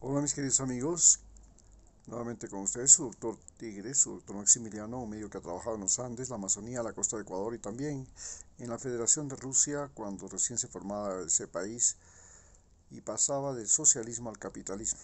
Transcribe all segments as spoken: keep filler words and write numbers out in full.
Hola mis queridos amigos, nuevamente con ustedes su doctor Tigre, su doctor Maximiliano, un médico que ha trabajado en los Andes, la Amazonía, la costa de Ecuador y también en la Federación de Rusia cuando recién se formaba ese país y pasaba del socialismo al capitalismo.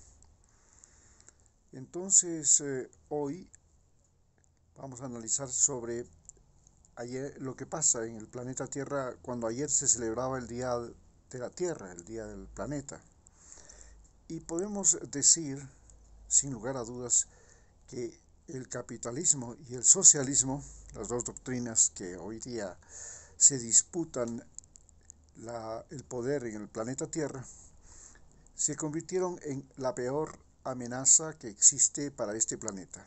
Entonces eh, hoy vamos a analizar sobre ayer, lo que pasa en el planeta Tierra cuando ayer se celebraba el Día de la Tierra, el Día del Planeta. Y podemos decir, sin lugar a dudas, que el capitalismo y el socialismo, las dos doctrinas que hoy día se disputan la, el poder en el planeta Tierra, se convirtieron en la peor amenaza que existe para este planeta.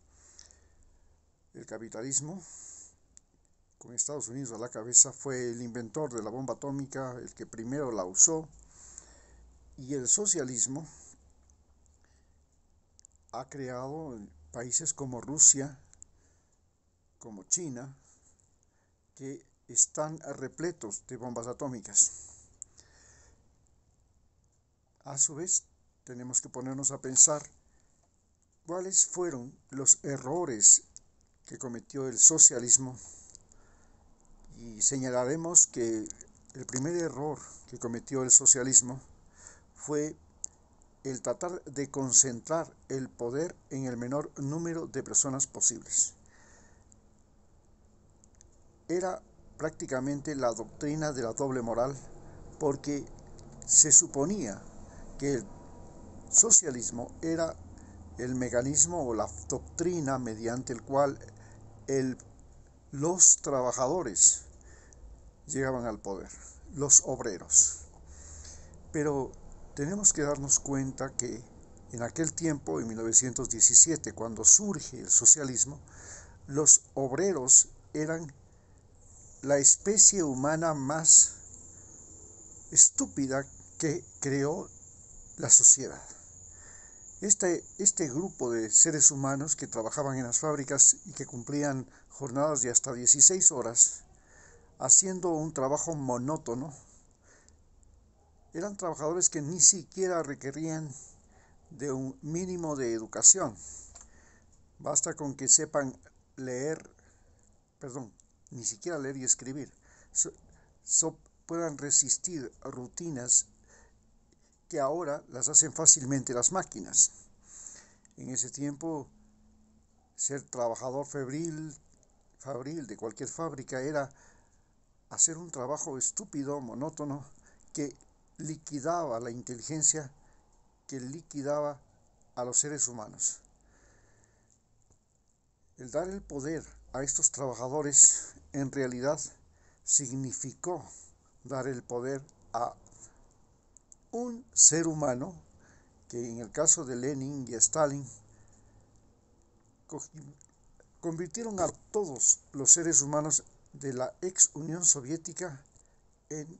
El capitalismo, con Estados Unidos a la cabeza, fue el inventor de la bomba atómica, el que primero la usó, y el socialismo ha creado países como Rusia, como China, que están repletos de bombas atómicas. A su vez, tenemos que ponernos a pensar cuáles fueron los errores que cometió el socialismo y señalaremos que el primer error que cometió el socialismo fue el tratar de concentrar el poder en el menor número de personas posibles. Era prácticamente la doctrina de la doble moral porque se suponía que el socialismo era el mecanismo o la doctrina mediante el cual el, los trabajadores llegaban al poder, los obreros. Pero tenemos que darnos cuenta que en aquel tiempo, en mil novecientos diecisiete, cuando surge el socialismo, los obreros eran la especie humana más estúpida que creó la sociedad. Este, este grupo de seres humanos que trabajaban en las fábricas y que cumplían jornadas de hasta dieciséis horas, haciendo un trabajo monótono, eran trabajadores que ni siquiera requerían de un mínimo de educación. Basta con que sepan leer, perdón, ni siquiera leer y escribir, so, so, puedan resistir rutinas que ahora las hacen fácilmente las máquinas. En ese tiempo, ser trabajador febril, fabril de cualquier fábrica era hacer un trabajo estúpido, monótono, que liquidaba la inteligencia, que liquidaba a los seres humanos. El dar el poder a estos trabajadores en realidad significó dar el poder a un ser humano que en el caso de Lenin y Stalin convirtieron a todos los seres humanos de la ex Unión Soviética en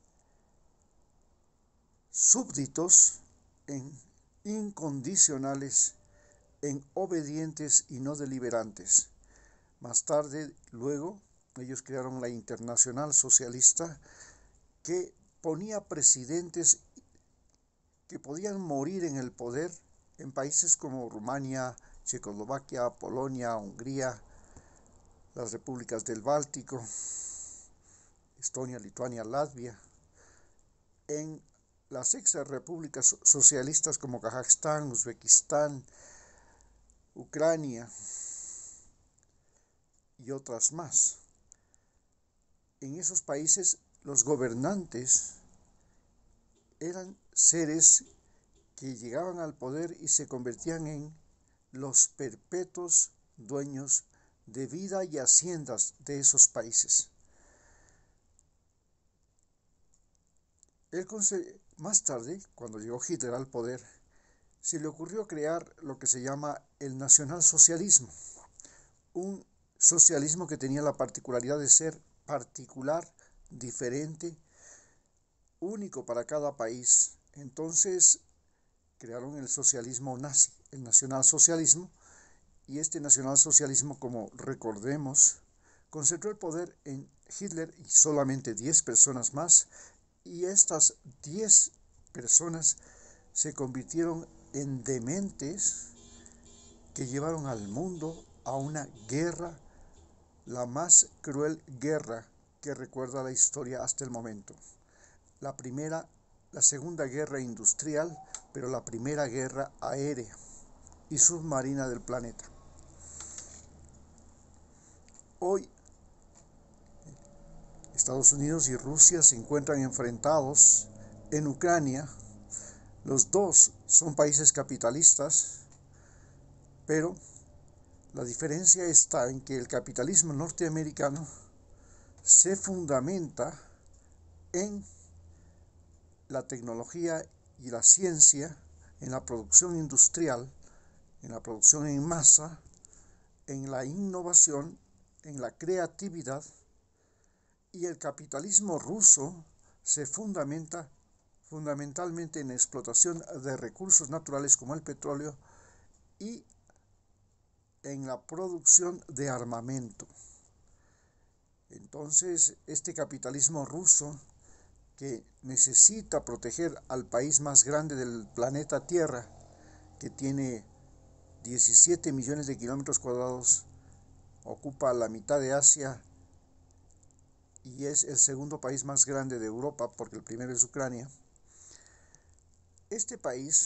súbditos, en incondicionales, en obedientes y no deliberantes. Más tarde, luego, ellos crearon la Internacional Socialista que ponía presidentes que podían morir en el poder en países como Rumania, Checoslovaquia, Polonia, Hungría, las repúblicas del Báltico, Estonia, Lituania, Latvia, en las ex repúblicas socialistas como Kazajstán, Uzbekistán, Ucrania y otras más. En esos países los gobernantes eran seres que llegaban al poder y se convertían en los perpetuos dueños de vida y haciendas de esos países. El más tarde, cuando llegó Hitler al poder, se le ocurrió crear lo que se llama el nacionalsocialismo, un socialismo que tenía la particularidad de ser particular, diferente, único para cada país. Entonces crearon el socialismo nazi, el nacionalsocialismo, y este nacionalsocialismo, como recordemos, concentró el poder en Hitler y solamente diez personas más, y estas diez personas se convirtieron en dementes que llevaron al mundo a una guerra, la más cruel guerra que recuerda la historia hasta el momento. La primera, la segunda guerra industrial, pero la primera guerra aérea y submarina del planeta. Hoy, Estados Unidos y Rusia se encuentran enfrentados en Ucrania. Los dos son países capitalistas, pero la diferencia está en que el capitalismo norteamericano se fundamenta en la tecnología y la ciencia, en la producción industrial, en la producción en masa, en la innovación, en la creatividad, y el capitalismo ruso se fundamenta fundamentalmente en la explotación de recursos naturales como el petróleo y en la producción de armamento. Entonces, este capitalismo ruso, que necesita proteger al país más grande del planeta Tierra, que tiene diecisiete millones de kilómetros cuadrados, ocupa la mitad de Asia y es el segundo país más grande de Europa, porque el primero es Ucrania. Este país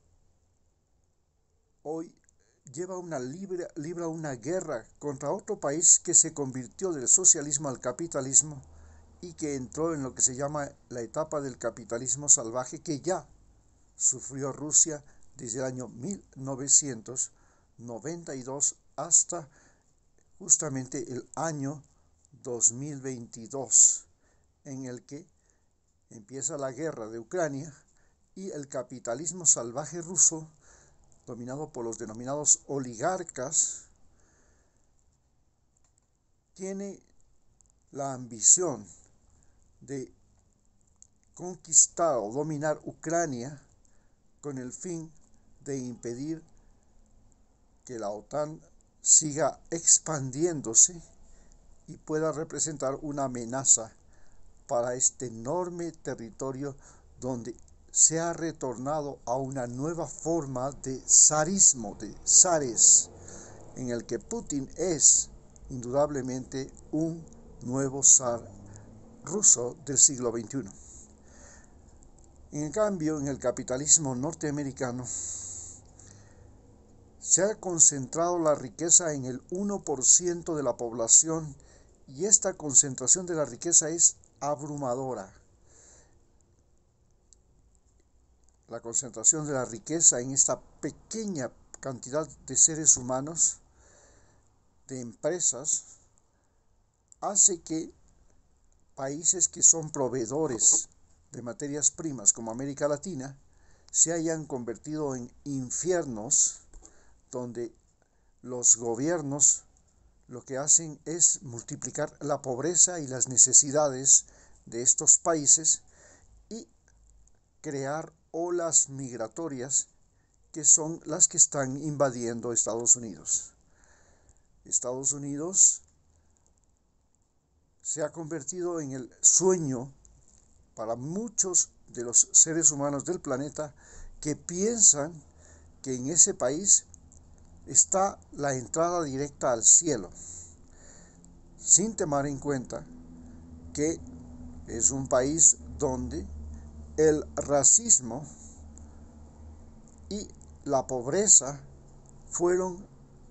hoy lleva una libra, libra una guerra contra otro país que se convirtió del socialismo al capitalismo y que entró en lo que se llama la etapa del capitalismo salvaje, que ya sufrió Rusia desde el año mil novecientos noventa y dos hasta justamente el año dos mil veintidós, en el que empieza la guerra de Ucrania y el capitalismo salvaje ruso, dominado por los denominados oligarcas, tiene la ambición de conquistar o dominar Ucrania con el fin de impedir que la OTAN siga expandiéndose y pueda representar una amenaza para este enorme territorio donde se ha retornado a una nueva forma de zarismo, de zares, en el que Putin es indudablemente un nuevo zar ruso del siglo veintiuno. En cambio, en el capitalismo norteamericano se ha concentrado la riqueza en el uno por ciento de la población, y esta concentración de la riqueza es abrumadora. La concentración de la riqueza en esta pequeña cantidad de seres humanos, de empresas, hace que países que son proveedores de materias primas como América Latina se hayan convertido en infiernos donde los gobiernos lo que hacen es multiplicar la pobreza y las necesidades de estos países y crear olas migratorias que son las que están invadiendo Estados Unidos. Estados Unidos se ha convertido en el sueño para muchos de los seres humanos del planeta, que piensan que en ese país está la entrada directa al cielo, sin tomar en cuenta que es un país donde el racismo y la pobreza fueron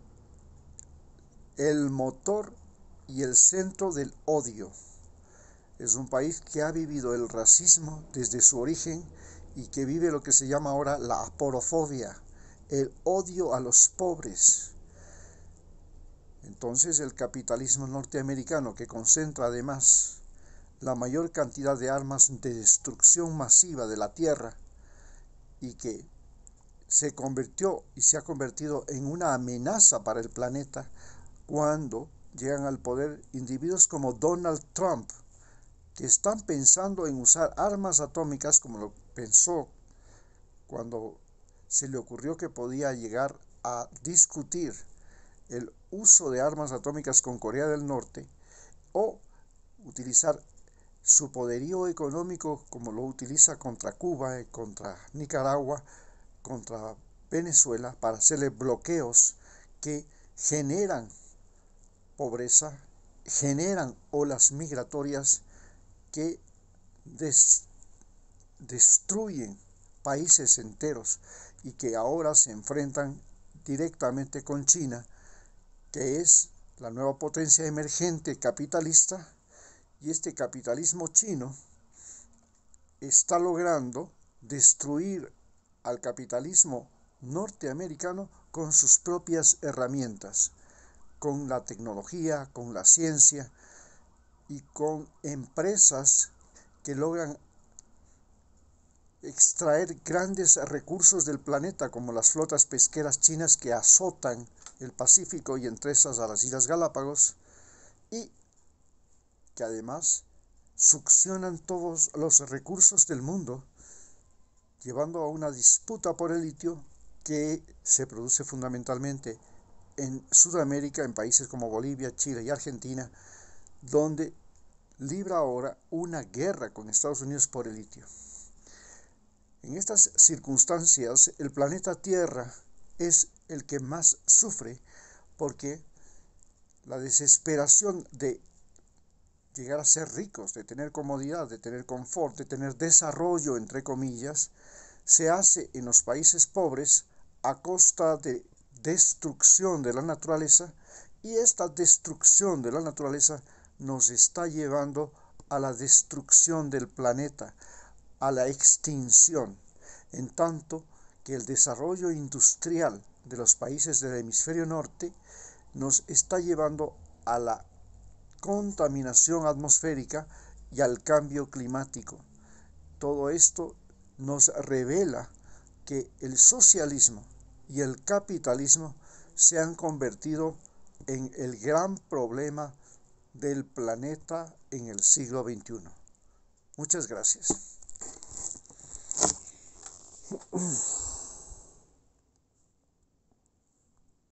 el motor y el centro del odio. Es un país que ha vivido el racismo desde su origen y que vive lo que se llama ahora la aporofobia, el odio a los pobres. Entonces el capitalismo norteamericano, que concentra además la mayor cantidad de armas de destrucción masiva de la Tierra y que se convirtió y se ha convertido en una amenaza para el planeta cuando llegan al poder individuos como Donald Trump, que están pensando en usar armas atómicas, como lo pensó cuando se le ocurrió que podía llegar a discutir el uso de armas atómicas con Corea del Norte, o utilizar su poderío económico como lo utiliza contra Cuba, contra Nicaragua, contra Venezuela para hacerle bloqueos que generan pobreza, generan olas migratorias que des, destruyen países enteros y que ahora se enfrentan directamente con China, que es la nueva potencia emergente capitalista, y este capitalismo chino está logrando destruir al capitalismo norteamericano con sus propias herramientas, con la tecnología, con la ciencia y con empresas que logran extraer grandes recursos del planeta, como las flotas pesqueras chinas que azotan el Pacífico y entre esas a las Islas Galápagos, y que además succionan todos los recursos del mundo, llevando a una disputa por el litio que se produce fundamentalmente en Sudamérica, en países como Bolivia, Chile y Argentina, donde libra ahora una guerra con Estados Unidos por el litio. En estas circunstancias, el planeta Tierra es el que más sufre, porque la desesperación de llegar a ser ricos, de tener comodidad, de tener confort, de tener desarrollo, entre comillas, se hace en los países pobres a costa de destrucción de la naturaleza, y esta destrucción de la naturaleza nos está llevando a la destrucción del planeta, a la extinción, en tanto que el desarrollo industrial de los países del hemisferio norte nos está llevando a la contaminación atmosférica y al cambio climático. Todo esto nos revela que el socialismo y el capitalismo se han convertido en el gran problema del planeta en el siglo veintiuno. Muchas gracias.